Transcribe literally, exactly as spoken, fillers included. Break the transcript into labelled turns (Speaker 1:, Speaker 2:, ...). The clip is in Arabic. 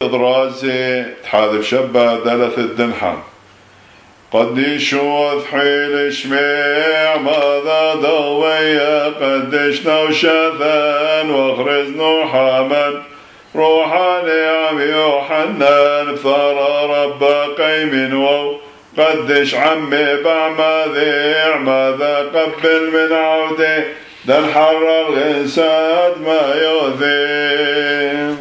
Speaker 1: إضرازي تحاذف شبه دلث الدنحان قديش وثحيل شميع ماذا ضوية قديش نوشثان واخرز نوحامن روحاني عم يوحنا بثار رب قيم وو قدش عمي بعما ذيع ماذا قبل من عودي ده الحر الغساد ما يؤذي